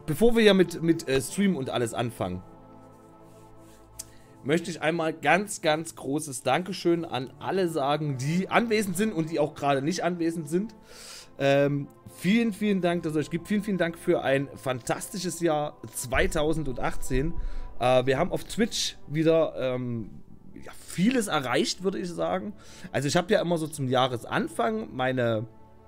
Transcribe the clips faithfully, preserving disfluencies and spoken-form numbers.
bevor wir ja mit, mit äh, Stream und alles anfangen, möchte ich einmal ganz, ganz großes Dankeschön an alle sagen, die anwesend sind und die auch gerade nicht anwesend sind. Ähm, vielen, vielen Dank, dass es euch gibt. Vielen, vielen Dank für ein fantastisches Jahr zweitausendachtzehn. Äh, wir haben auf Twitch wieder ähm, ja, vieles erreicht, würde ich sagen. Also ich habe ja immer so zum Jahresanfang meine...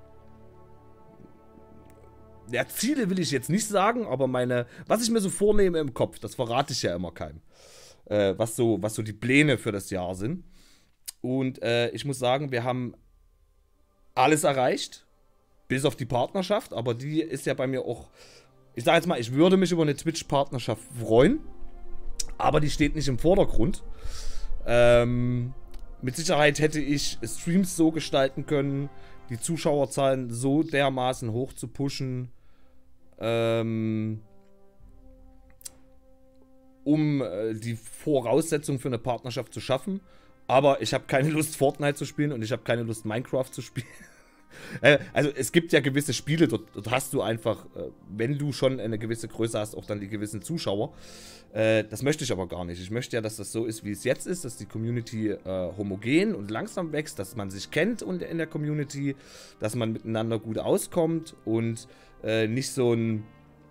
Ja, Ziele will ich jetzt nicht sagen, aber meine, was ich mir so vornehme im Kopf, das verrate ich ja immer keinem. Äh, was, so, was so die Pläne für das Jahr sind. Und äh, ich muss sagen, wir haben alles erreicht, bis auf die Partnerschaft, aber die ist ja bei mir auch, ich sage jetzt mal, ich würde mich über eine Twitch-Partnerschaft freuen, aber die steht nicht im Vordergrund. Ähm, mit Sicherheit hätte ich Streams so gestalten können, die Zuschauerzahlen so dermaßen hoch zu pushen, ähm, um äh, die Voraussetzungen für eine Partnerschaft zu schaffen. Aber ich habe keine Lust, Fortnite zu spielen und ich habe keine Lust, Minecraft zu spielen. äh, also es gibt ja gewisse Spiele, dort, dort hast du einfach, äh, wenn du schon eine gewisse Größe hast, auch dann die gewissen Zuschauer. Äh, das möchte ich aber gar nicht. Ich möchte ja, dass das so ist, wie es jetzt ist, dass die Community äh, homogen und langsam wächst, dass man sich kennt und in der Community, dass man miteinander gut auskommt und äh, nicht so ein...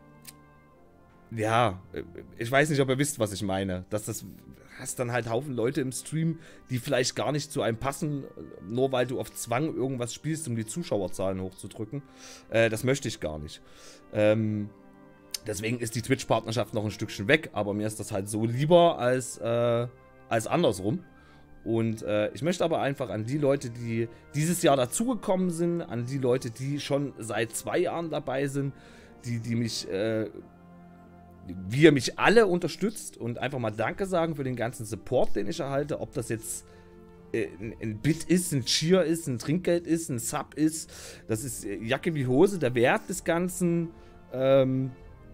Ja, ich weiß nicht, ob ihr wisst, was ich meine. Dass das hast dann halt Haufen Leute im Stream, die vielleicht gar nicht zu einem passen, nur weil du auf Zwang irgendwas spielst, um die Zuschauerzahlen hochzudrücken. Äh, das möchte ich gar nicht. Ähm, deswegen ist die Twitch-Partnerschaft noch ein Stückchen weg, aber mir ist das halt so lieber als, äh, als andersrum. Und äh, ich möchte aber einfach an die Leute, die dieses Jahr dazugekommen sind, an die Leute, die schon seit zwei Jahren dabei sind, die, die mich... Äh, wie ihr mich alle unterstützt und einfach mal Danke sagen für den ganzen Support, den ich erhalte. Ob das jetzt äh, ein, ein Bit ist, ein Cheer ist, ein Trinkgeld ist, ein Sub ist. Das ist Jacke wie Hose, der Wert des Ganzen. Ähm,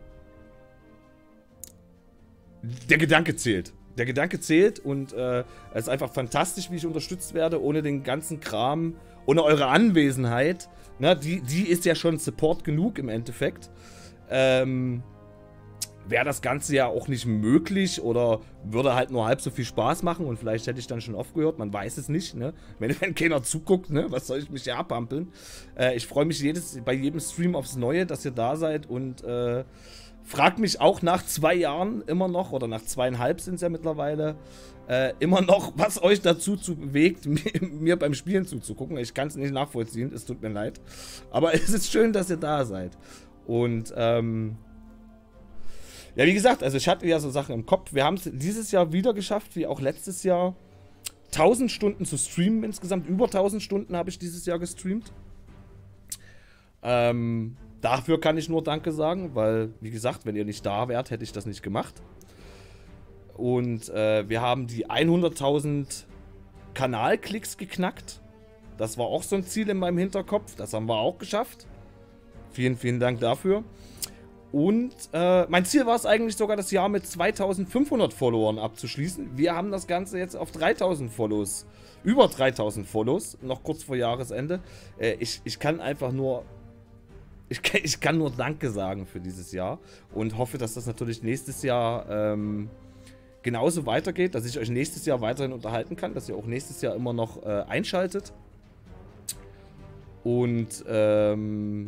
der Gedanke zählt. Der Gedanke zählt und äh, es ist einfach fantastisch, wie ich unterstützt werde, ohne den ganzen Kram, ohne eure Anwesenheit. Na, die, die ist ja schon Support genug im Endeffekt. Ähm... wäre das Ganze ja auch nicht möglich oder würde halt nur halb so viel Spaß machen und vielleicht hätte ich dann schon aufgehört, man weiß es nicht, ne? Wenn, wenn keiner zuguckt, ne? Was soll ich mich hier abhampeln? Äh, ich freue mich jedes, bei jedem Stream aufs Neue, dass ihr da seid und äh, fragt mich auch nach zwei Jahren immer noch, oder nach zweieinhalb sind es ja mittlerweile, äh, immer noch, was euch dazu zu bewegt, mir, mir beim Spielen zuzugucken. Ich kann es nicht nachvollziehen, es tut mir leid. Aber es ist schön, dass ihr da seid. Und, ähm... ja, wie gesagt, also ich hatte ja so Sachen im Kopf. Wir haben es dieses Jahr wieder geschafft, wie auch letztes Jahr, tausend Stunden zu streamen insgesamt. Über tausend Stunden habe ich dieses Jahr gestreamt. Ähm, dafür kann ich nur Danke sagen, weil, wie gesagt, wenn ihr nicht da wärt, hätte ich das nicht gemacht. Und äh, wir haben die hunderttausend Kanalklicks geknackt. Das war auch so ein Ziel in meinem Hinterkopf. Das haben wir auch geschafft. Vielen, vielen Dank dafür. Und äh, mein Ziel war es eigentlich sogar, das Jahr mit zweitausendfünfhundert Followern abzuschließen. Wir haben das Ganze jetzt auf dreitausend Follows, über dreitausend Follows, noch kurz vor Jahresende. Äh, ich, ich kann einfach nur, ich, ich kann nur Danke sagen für dieses Jahr und hoffe, dass das natürlich nächstes Jahr ähm, genauso weitergeht, dass ich euch nächstes Jahr weiterhin unterhalten kann, dass ihr auch nächstes Jahr immer noch äh, einschaltet. Und ähm...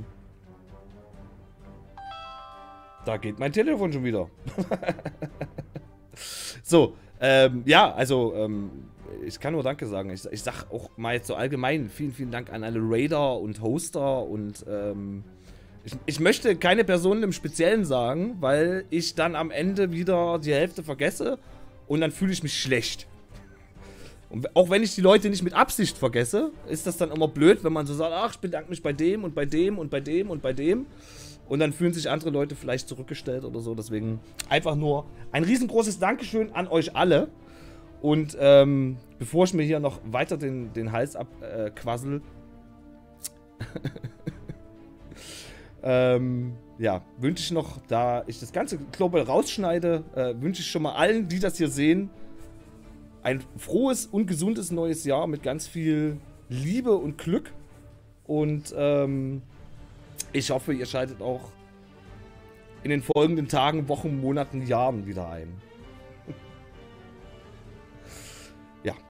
da geht mein Telefon schon wieder. So, ähm, ja, also, ähm, ich kann nur Danke sagen. Ich, ich sag auch mal jetzt so allgemein vielen, vielen Dank an alle Raider und Hoster und, ähm, ich, ich möchte keine Personen im Speziellen sagen, weil ich dann am Ende wieder die Hälfte vergesse und dann fühle ich mich schlecht. Und auch wenn ich die Leute nicht mit Absicht vergesse, ist das dann immer blöd, wenn man so sagt, ach, ich bedanke mich bei dem und bei dem und bei dem und bei dem. Und dann fühlen sich andere Leute vielleicht zurückgestellt oder so. Deswegen einfach nur ein riesengroßes Dankeschön an euch alle. Und ähm, bevor ich mir hier noch weiter den, den Hals abquassel, äh, ähm, ja, wünsche ich noch, da ich das ganze Global rausschneide, äh, wünsche ich schon mal allen, die das hier sehen, ein frohes und gesundes neues Jahr mit ganz viel Liebe und Glück. Und ähm, ich hoffe, ihr schaltet auch in den folgenden Tagen, Wochen, Monaten, Jahren wieder ein. Ja,